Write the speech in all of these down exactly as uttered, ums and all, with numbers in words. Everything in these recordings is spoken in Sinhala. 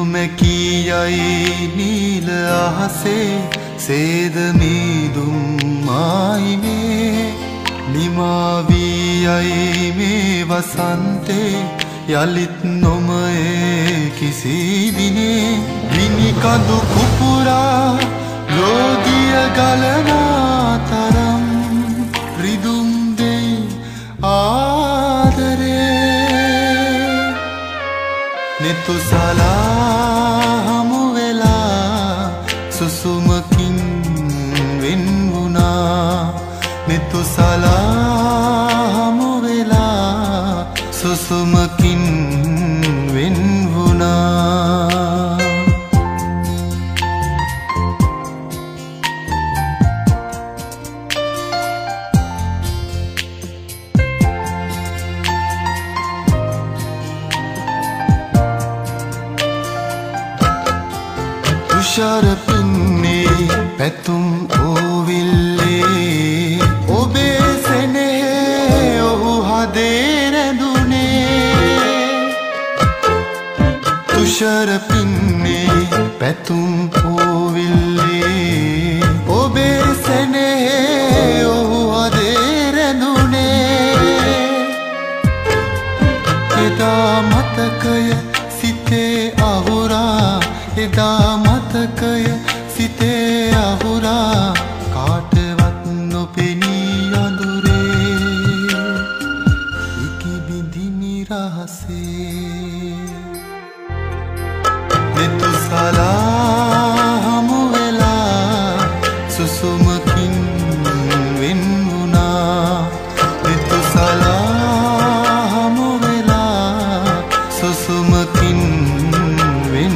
හිරුමැකියයි නීල අහසේ සේද මීදුම් මායි මේ නිමාවියයි මේ වසන්තේ යලිත් නොමයේ කිසි දිනේ විනි කඳු කුපුරා ලෝදිය ගලනා තරම් රිදුම් දෙයි ආදරේ නෙතුසලා හමු වෙලා සුසුමකින් වෙන් වුණා නෙතුසලා හමු වෙලා සුසුමකින් වෙන් වුණා තුෂාර පින්නේ පැතුම් ඕවිල්ලේ ඔබේ සෙනෙහේ ඔහු හදේ රැඳුනේ තුෂාර පින්නේ පැතුම් ඕවිල්ලේ ඔබේ සෙනෙහේ ඔහු හදේ රැඳුනේ එදා මතකය සිතේ අහුරා එදා මතකය සිතේ අහුරා කාටවත් නොපෙනී අඳුරේ ඉකිබිඳිනි රහසේ නෙතුසලා හමු වෙලා සුසුමකින් වෙන් වුණා නෙතුසලා හමු වෙලා සුසුමකින් වෙන්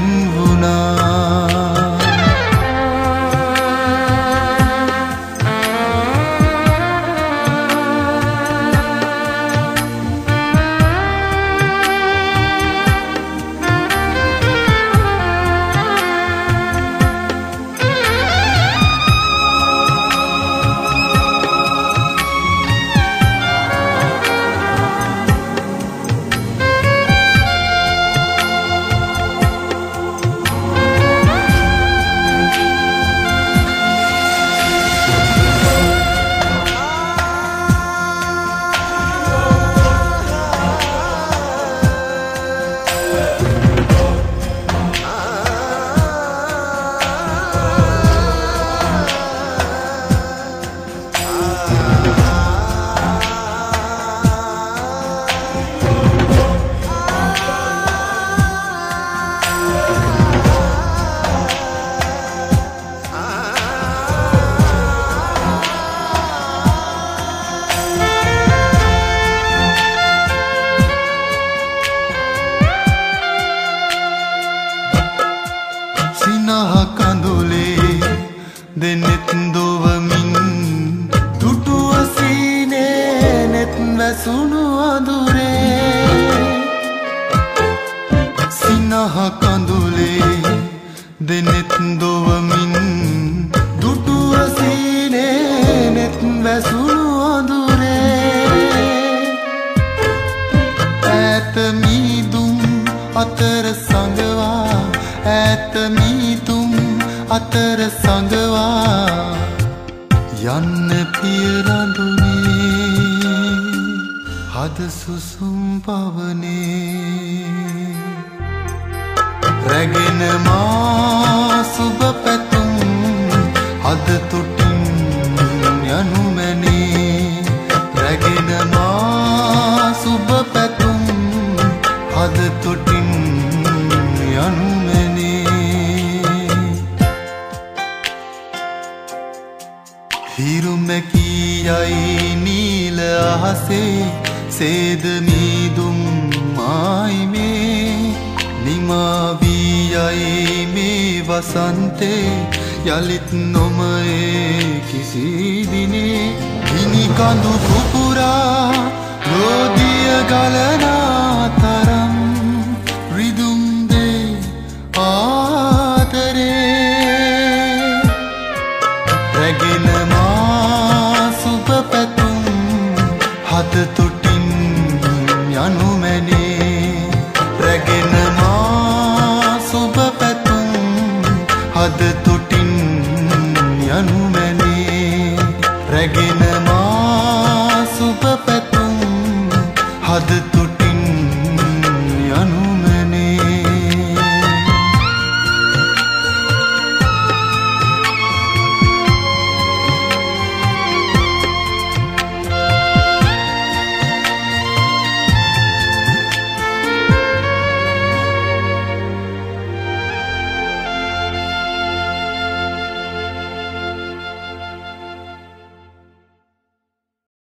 දෙනෙත් දොවමින් දුටුව සීනේ නෙත් වැසුණු අඳුරේ සිනහ කඳුලේ දෙනෙත් දොවමින් දුටුව සීනේ නෙත් වැසුණු අඳුරේ ඈත මීදුම් අතර සඟවා ඈත මීදුම් අතර සඟවා යන්න පිය රඳුනේ හද සුසුම් පවනේ රැගෙන මා සුබ පැතුම් හද තුටින් යනු මැනේ රැගෙන මා සුබ පැතුම් හද තුටින් යනු හිරුමැකියයි නීල අහසේ සේද මීදුම් මායි මේ නිමාවියයි මේ වසන්තේ යලිත් නොමයේ කිසි දිනේ විනි කඳු කුපුරා ලෝදිය ගලනා තරම් රිදුම් දෙයි ආදරේ රැගෙන සුබ පැතුම් හද තුටින් යනු මැනේ රැගෙන මා සුබ හද තුටින් යනු මැනේ රැගෙන මා සුබ පැතුම් හද